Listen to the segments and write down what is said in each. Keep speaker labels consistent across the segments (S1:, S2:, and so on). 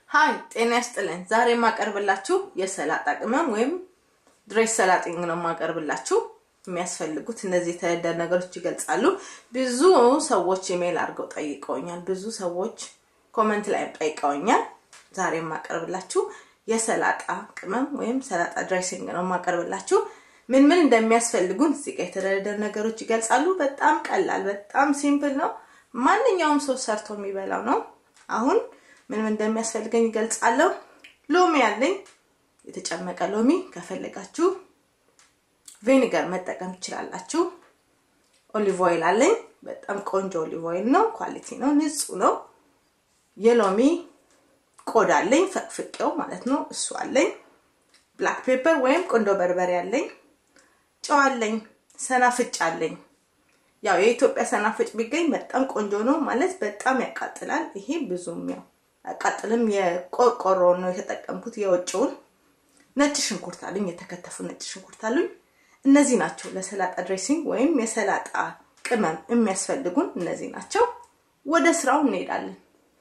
S1: ሃይ ጤና ይስጥልኝ ዛሬ ማቀርብላችሁ የሰላጣ ቅመም ወይም ድሬስ ሰላጢንግ ነው ማቀርብላችሁ የሚያስፈልጉት እነዚህ ተደደ ነገሮች ይገልጻሉ ብዙ ሰዎች ኢሜል አድርገው ጠይቀውኛል ብዙ ሰዎች ኮሜንት ላይ ጠይቀውኛል ዛሬ ማቀርብላችሁ የሰላጣ ቅመም ወይም ሰላጣ ድሬሲንግ ነው ማቀርብላችሁ ምን እንደሚያስፈልጉን እዚህ ጋር የተደረደ ነገሮች ይገልጻሉ በጣም ቀላል በጣም ሲምፕል ነው ማንኛውም ሰው ሰርቶ የሚበላው ነው አሁን ምን እንደሚያስፈልገኝ ይገልጻለሁ ሎሚ ያለኝ የተጨመቀ ሎሚ ከፈለጋችሁ ቪኒገር መጠቀም ትችላላችሁ ኦሊቭ ኦይል አለኝ በጣም ቆንጆ ኦሊቭ ኦይል ነው ኳሊቲ ነው ንጹህ ነው የሎሚ ቆዳ አለኝ ፈቅፍቄው ማለት ነው እሱ አለኝ ብላክ ፔፐር ወይም ቆንጆ በርበሬ አለኝ ጨው አለኝ ሰናፍጭ አለኝ ያው የኢትዮጵያ ሰናፍጭ ቢገኝ በጣም ቆንጆ ነው ማለት በጣም ያቃጥላል ይሄ ብዙም ያው አቃጥልም የቆርቆሮ ነው የተጠቀምኩት የወጪውን ነጭ ሽንኩርት አለኝ የተከተፉ ነጭ ሽንኩርት አለኝ እነዚህ ናቸው ለሰላጣ ድሬሲንግ ወይም የሰላጣ ቅመም የሚያስፈልጉን እነዚህ ናቸው ወደ ስራው እንሄዳለን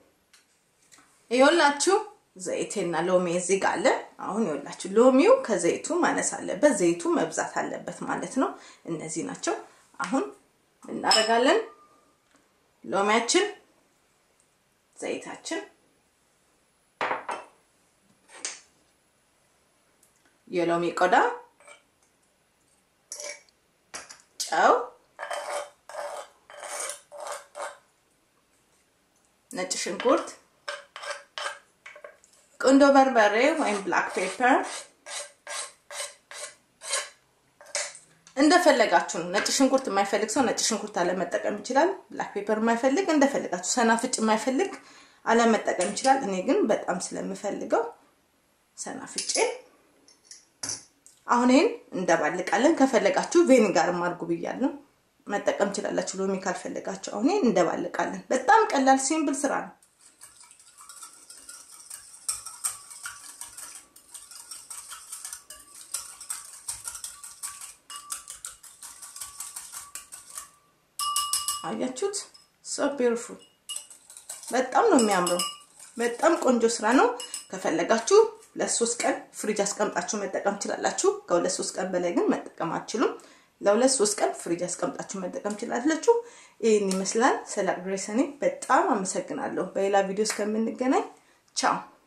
S1: ይኸውላችሁ ዘይትና ሎሚ እዚህ ጋር አለ አሁን ይኸውላችሁ ሎሚው ከዘይቱ ማነስ አለበት ዘይቱ መብዛት አለበት ማለት ነው እነዚህ ናቸው አሁን እናረጋለን ሎሚያችን ዘይታችን የሎሚ ቆዳ ጨው ነጭ ሽንኩርት ቆንጆ በርበሬ ወይም ብላክ ፔፐር እንደፈለጋችሁ ነጭ ሽንኩርት የማይፈልግ ሰው ነጭ ሽንኩርት አለ መጠቀም ይችላል ብላክ ፔፐር የማይፈልግ እንደፈለጋችሁ ሰናፍጭ የማይፈልግ አለ መጠቀም ይችላል እኔ ግን በጣም ስለምፈልገው ሰናፍጭ አሁን ይሄን እንደባልቃለን ከፈለጋችሁ ቪኒገር ማርጉ ብያለሁ መጠቀም ይችላልላችሁ ሎሚ ካልፈለጋችሁ አሁን ይሄን እንደባልቃለን በጣም ቀላል ሲምፕል ስራ ነው አያችሁት so beautiful በጣም ነው የሚያምረው በጣም ቆንጆ ስራ ነው ከፈለጋችሁ ለ3 ቀን ፍሪጅ አስቀምጣችሁ መጠቀም ትችላላችሁ ከ2-3 ቀን በላይ ግን መጠቀም አትችሉም ለ2-3 ቀን ፍሪጅ አስቀምጣችሁ መጠቀም ትችላላችሁ ይሄን ይመስላል ሰላጣ ድሬሲንግ በጣም አመሰግናለሁ በሌላ ቪዲዮ እስከምንገናኝ ቻው